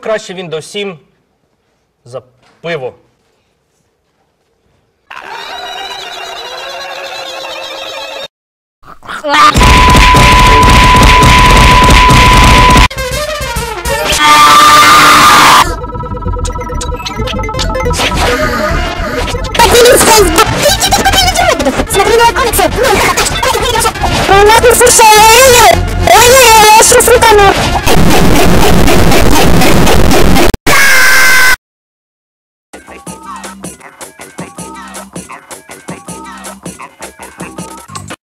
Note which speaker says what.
Speaker 1: краще він до 7 за пиво.
Speaker 2: Смотри на комиксы! У нас не слушай! Ой, я сейчас утону!